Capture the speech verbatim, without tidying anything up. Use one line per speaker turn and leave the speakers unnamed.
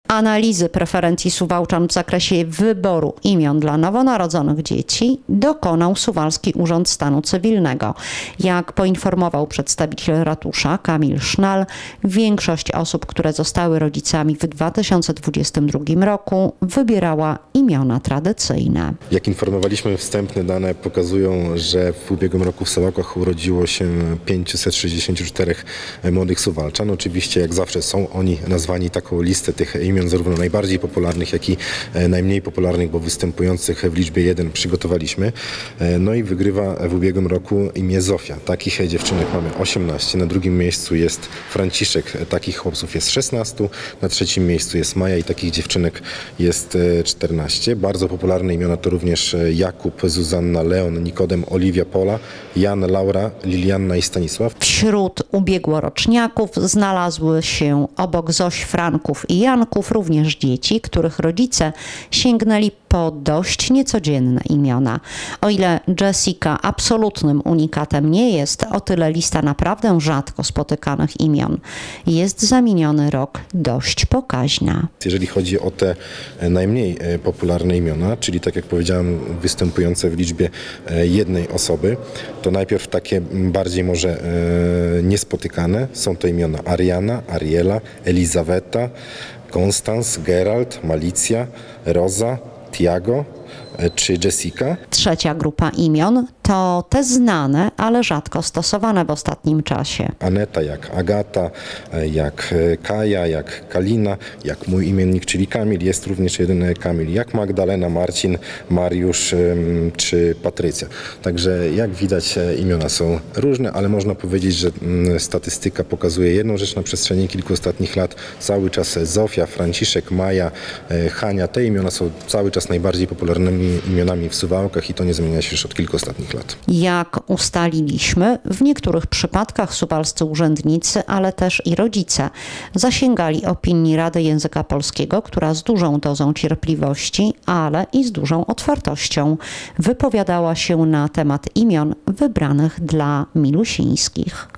Analizy preferencji Suwałczan w zakresie wyboru imion dla nowonarodzonych dzieci dokonał Suwalski Urząd Stanu Cywilnego. Jak poinformował przedstawiciel ratusza Kamil Sznal, większość osób, które zostały rodzicami w dwa tysiące dwudziestym drugim roku, wybierała imiona tradycyjne.
Jak informowaliśmy, wstępne dane pokazują, że w ubiegłym roku w Suwałkach urodziło się pięćset sześćdziesiąt cztery młodych Suwalczan. Oczywiście, jak zawsze, są oni nazwani taką listę tych imion, zarówno najbardziej popularnych, jak i najmniej popularnych, bo występujących w liczbie jeden przygotowaliśmy. No i wygrywa w ubiegłym roku imię Zofia. Takich dziewczynek mamy osiemnaście. Na drugim miejscu jest Franciszek. Takich chłopców jest szesnaście. Na trzecim miejscu jest Maja i takich dziewczynek jest czternaście. Bardzo popularne imiona to również Jakub, Zuzanna, Leon, Nikodem, Oliwia, Pola, Jan, Laura, Lilianna i Stanisław.
Wśród ubiegłoroczniaków znalazły się obok Zoś, Franków i Janków również dzieci, których rodzice sięgnęli po dość niecodzienne imiona. O ile Jessica absolutnym unikatem nie jest, o tyle lista naprawdę rzadko spotykanych imion. Jest za miniony rok dość pokaźna.
Jeżeli chodzi o te najmniej popularne imiona, czyli tak jak powiedziałem, występujące w liczbie jednej osoby, to najpierw takie bardziej może niespotykane są to imiona Ariana, Ariela, Elizaweta, Konstans, Gerald, Malicja, Roza, Tiago czy Jessica.
Trzecia grupa imion to te znane, ale rzadko stosowane w ostatnim czasie.
Aneta jak Agata, jak Kaja, jak Kalina, jak mój imiennik, czyli Kamil. Jest również jeden Kamil, jak Magdalena, Marcin, Mariusz czy Patrycja. Także jak widać, imiona są różne, ale można powiedzieć, że statystyka pokazuje jedną rzecz na przestrzeni kilku ostatnich lat. Cały czas Zofia, Franciszek, Maja, Hania. Te imiona są cały czas najbardziej popularnymi imionami w Suwałkach i to nie zmienia się już od kilku ostatnich lat.
Jak ustaliliśmy, w niektórych przypadkach suwalscy urzędnicy, ale też i rodzice zasięgali opinii Rady Języka Polskiego, która z dużą dozą cierpliwości, ale i z dużą otwartością wypowiadała się na temat imion wybranych dla Milusińskich.